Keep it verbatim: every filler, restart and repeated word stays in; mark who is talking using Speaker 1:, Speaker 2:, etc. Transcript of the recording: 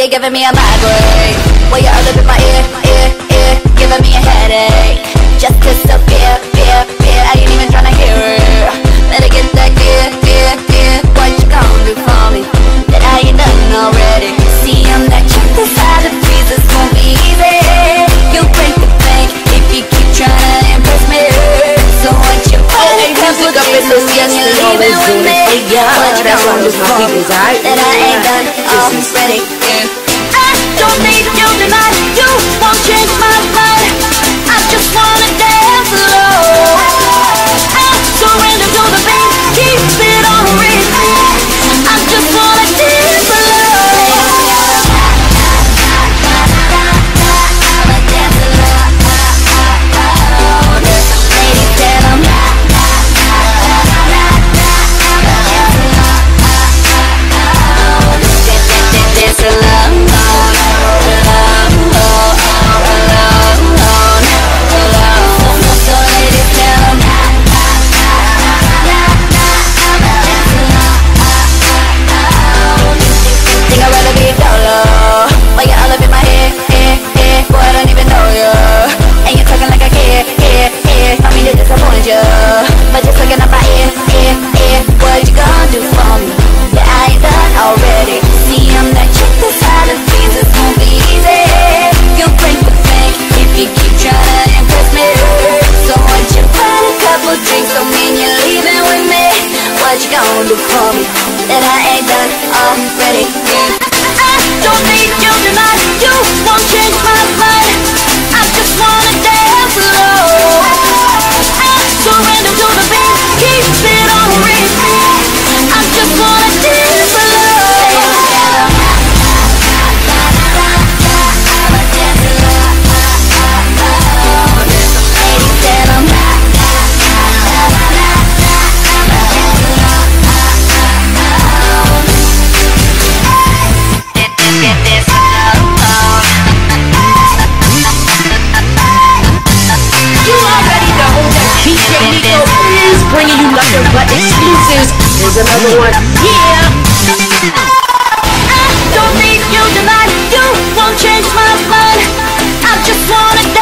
Speaker 1: you're giving me a migraine. Well, you're all up in my ear, ear, ear, giving me a headache. Just disappear, fear, fear, I ain't even tryna hear it. Better get that gear, gear, gear. What you gon' do for me that I ain't done already? See, I'm that chick that's out of please, it's gon' be easy. You break the bank if you keep tryna impress me. So what you want to
Speaker 2: music up in this, yes, we always doing it for ya. That's why I'm just my people's, alright?
Speaker 1: that I ain't done already. I don't need you tonight, you won't change my mind. I just wanna dance alone. I surrender to the beat, keep it on repeat. I just wanna dance alone. I'ma dance alone. Ladies, tell 'em dance alone. But just looking up my ear, ear, ear, what you gonna do for me that I ain't done already? See, I'm that chick that's out of these, it's gon' be easy. You'll break the bank if you keep trying to impress me. So what you buy a couple drinks, don't mean you're leaving with me. What you gonna do for me that I ain't done already? I don't need you tonight, you won't change my mind. I just wanna dance alone. Surrender to the beat, keep it on repeat. I just wanna dance alone. I'ma dance alone. Ladies, tell 'em get this alone.
Speaker 2: You already know that D J Nico is bringing you nothing but exclusives. Here's another one. Yeah.
Speaker 1: I don't need you tonight, you won't change my mind. I just wanna